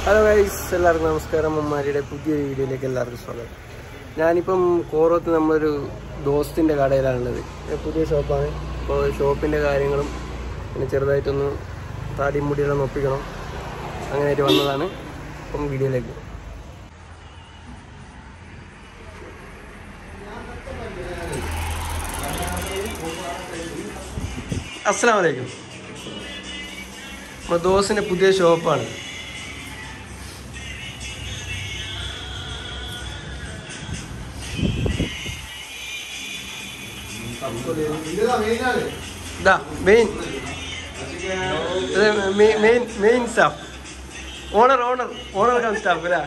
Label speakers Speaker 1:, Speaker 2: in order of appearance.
Speaker 1: Hello guys, എല്ലാവർക്കും നമസ്കാരം. അമ്മാരിയുടെ പുതിയൊരു വീഡിയോയിലേക്ക് എല്ലാവർക്കും സ്വാഗതം. ഞാനിപ്പം കോറത്ത് നമ്മളൊരു ദോസ്തിൻ്റെ കടയിലാണുള്ളത്. പുതിയ ഷോപ്പാണ്. അപ്പോൾ ഷോപ്പിൻ്റെ കാര്യങ്ങളും പിന്നെ ചെറുതായിട്ടൊന്ന് താടി മുടിയെല്ലാം ഒപ്പിക്കണം, അങ്ങനെയായിട്ട് വന്നതാണ്. അപ്പം വീഡിയോയിലേക്ക് അസ്സലാമു അലൈക്കും. നമ്മുടെ ദോസ്തിൻ്റെ പുതിയ ഷോപ്പാണ്. Main staff, owner cum staff അല്ലേ?